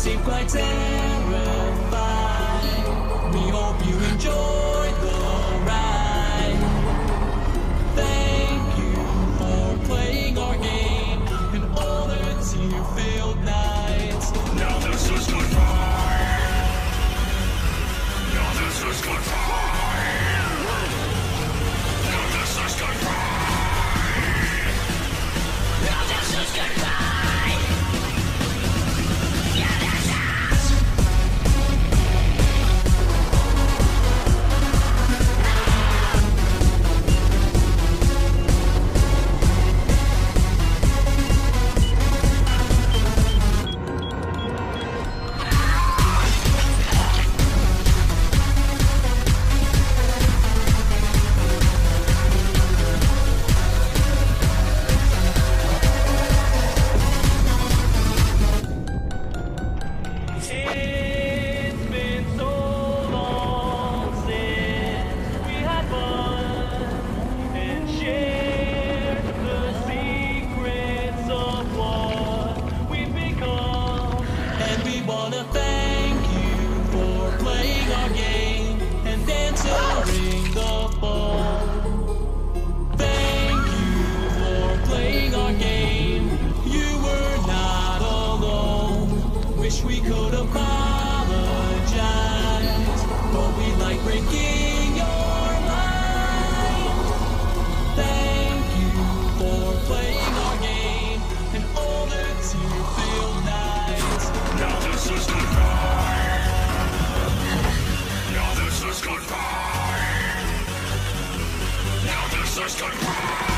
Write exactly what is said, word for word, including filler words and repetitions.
seem quite terrified. We hope you enjoyed the ride. Thank you for playing our game in all the tear-filled nights. Now this is goodbye. Now this is goodbye. Now this is goodbye. Now this is goodbye. Yeah, that's it. It's been so long since we had fun and shared the secrets of what we've become. And we wanna thank you for playing our game and answering the phone. Thank you for playing our game. You were not alone. Wish we could apologize, but we like breaking your mind. Thank you for playing our game and all the tear-filled nights. Now this is goodbye. Now this is goodbye. Now this is goodbye.